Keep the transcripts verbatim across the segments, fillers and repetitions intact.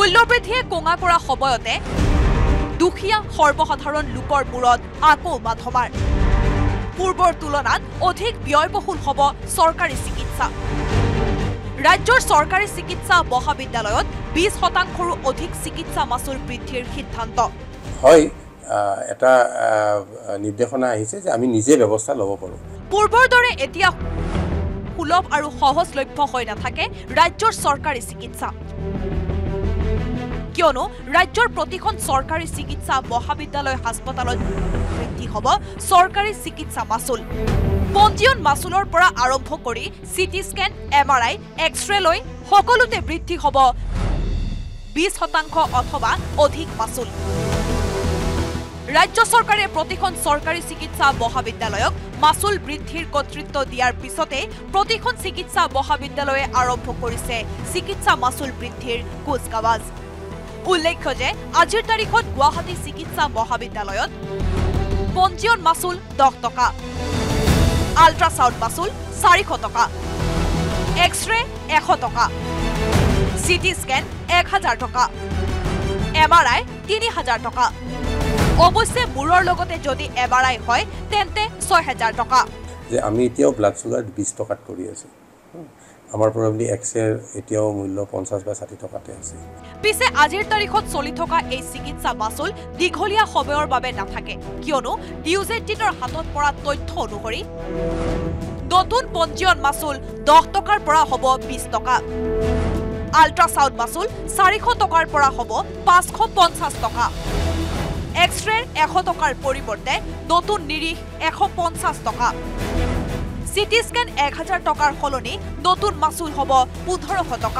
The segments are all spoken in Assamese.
মূল্যবৃদ্ধিয়ে কোঙা কৰা সময়তে দুখীয়া সৰ্বসাধাৰণ লোকৰ মূৰত আকৌ মাধমাৰ পূৰ্বৰ তুলনাত অধিক ব্যয়বহুল হ'ব চৰকাৰী চিকিৎসা ৰাজ্যৰ চৰকাৰী চিকিৎসা মহাবিদ্যালয়ত বিশ শতাংশৰো অধিক চিকিৎসা মাচুল বৃদ্ধিৰ সিদ্ধান্ত হয় এটা নিৰ্দেশনা আহিছে যে আমি নিজে ব্যৱস্থা ল'ব পাৰোঁ পূৰ্বৰ দৰে এতিয়া সুলভ আৰু সহজলভ্য হৈ নাথাকে ৰাজ্যৰ চৰকাৰী চিকিৎসা কিয়নো ৰাজ্যৰ প্ৰতিখন চৰকাৰী চিকিৎসা মহাবিদ্যালয় হাস্পতালত বৃদ্ধি হ'ব চৰকাৰী চিকিৎসা মাচুল পঞ্জীয়ন মাচুলৰ পৰা আৰম্ভ কৰি CT scan M R I X ray লৈ সকলোতে বৃদ্ধি হ'ব বিশ শতাংশ অথবা অধিক মাচুল ৰাজ্য চৰকাৰে প্ৰতিখন চৰকাৰী চিকিৎসা মহাবিদ্যালয়ক মাচুল বৃদ্ধিৰ কৰ্তৃত্ব দিয়াৰ পিছতে প্ৰতিখন চিকিৎসা মহাবিদ্যালয়ে আৰম্ভ কৰিছে চিকিৎসা মাচুল বৃদ্ধিৰ কুচকাৱাজ উল্লেখ্য যে আজিৰ তাৰিখত গুৱাহাটী চিকিৎসা মহাবিদ্যালয়ত পঞ্জীয়ন মাচুল দহ টকা আল্ট্ৰাসাউণ্ড মাচুল চাৰিশ টকা এক্সৰে এশ টকা সিটি স্কেন এক হাজাৰ টকা এম আৰ আই তিনি হাজাৰ টকা অৱশ্যে মূৰৰ লগতে যদি এম আৰ আই হয় তেন্তে ছয় হাজাৰ টকা যে আমি এতিয়াও ব্লাড চুগাৰ বিশ টকাত কৰি আছো আমাৰ প্ৰবাবলি এক্সেৰ এতিয়াও মূল্য পঞ্চাছ বা ষাঠি টকাতে আছে পিছে আজিৰ তাৰিখত চলি থকা এই চিকিৎসা মাচুল দীঘলীয়া সময়ৰ বাবে নাথাকে কিয়নো নিউজ এইটিনৰ হাতত পৰা তথ্য অনুসৰি নতুন পঞ্জীয়ন মাচুল দহ টকাৰ পৰা হ'ব বিশ টকা আল্ট্ৰাসাউণ্ড মাচুল চাৰিশ টকাৰ পৰা হ'ব পাঁচশ পঞ্চাছ টকা এক্সৰেৰ এশ টকাৰ পৰিৱৰ্তে নতুন নিৰিখ এশ পঞ্চাছ টকা সিটি স্কেন এক হাজাৰ টকাৰ সলনি নতুন মাচুল হ'ব পোন্ধৰশ টকা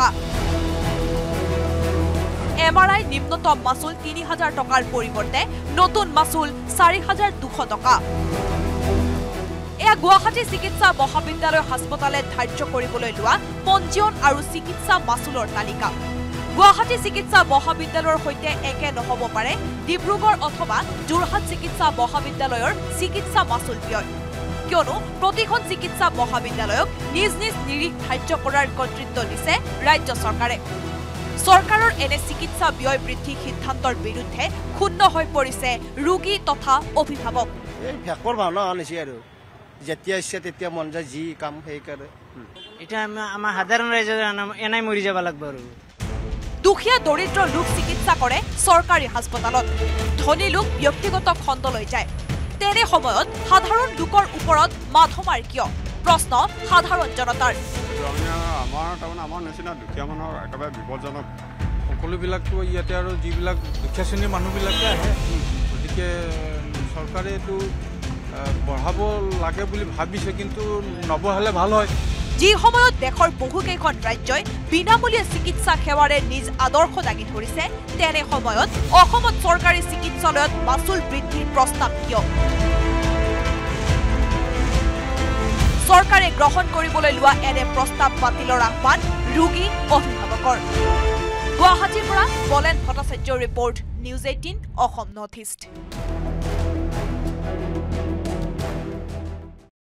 এম আৰ আই নিম্নতম মাচুল তিনি হাজাৰ টকাৰ পৰিৱৰ্তে নতুন মাচুল চাৰি হাজাৰ দুশ টকা এয়া গুৱাহাটী চিকিৎসা মহাবিদ্যালয় হাস্পতালে ধাৰ্য কৰিবলৈ লোৱা পঞ্জীয়ন আৰু চিকিৎসা মাচুলৰ তালিকা গুৱাহাটী চিকিৎসা মহাবিদ্যালয়ৰ সৈতে একে নহ'ব পাৰে ডিব্ৰুগড় অথবা যোৰহাট চিকিৎসা মহাবিদ্যালয়ৰ চিকিৎসা মাচুল ব্যয় কিয়নো প্ৰতিখন চিকিৎসা মহাবিদ্যালয়ক নিজ নিজ নিৰিখ ধাৰ্য কৰাৰ কৰ্তৃত্ব দিছে ৰাজ্য চৰকাৰে চৰকাৰৰ এনে চিকিৎসা ব্যয় বৃদ্ধি সিদ্ধান্তৰ বিৰুদ্ধে ক্ষুণ্ণ হৈ পৰিছে ৰোগী তথা অভিভাৱক এই ভেকৰ ভাওনা আনিছে আৰু যেতিয়া ইচ্ছা তেতিয়া মন যায় যি কাম সেই কৰে এটা আমাৰ সাধাৰণ ৰাইজৰ এনাই মৰি যাব লাগিব আৰু দুখীয়া দৰিদ্ৰ লোক চিকিৎসা কৰে চৰকাৰী হাস্পতালত ধনী লোক ব্যক্তিগত খণ্ডলৈ যায় তেনে সময়ত সাধাৰণ লোকৰ ওপৰত মাধমাৰ কিয় প্ৰশ্ন সাধাৰণ জনতাৰ আমাৰ তাৰমানে আমাৰ নিচিনা দুখীয়া মানুহৰ একেবাৰে বিপদজনক সকলোবিলাকতো ইয়াতে আৰু যিবিলাক দুখীয়া শ্ৰেণীৰ মানুহবিলাকে আহে গতিকে চৰকাৰে এইটো বঢ়াব লাগে বুলি ভাবিছে কিন্তু নবঢ়ালে ভাল হয় যি সময়ত দেশৰ বহুকেইখন ৰাজ্যই বিনামূলীয়া চিকিৎসা সেৱাৰে নিজ আদৰ্শ দাঙি ধৰিছে তেনে সময়ত অসমত চৰকাৰী চিকিৎসালয়ত মাচুল বৃদ্ধিৰ প্ৰস্তাৱ কিয় চৰকাৰে গ্ৰহণ কৰিবলৈ লোৱা এনে প্ৰস্তাৱ বাতিলৰ আহ্বান ৰোগী অভিভাৱকৰ গুৱাহাটীৰ পৰা বলেন ভট্টাচাৰ্যৰ report News Eighteen Assam North east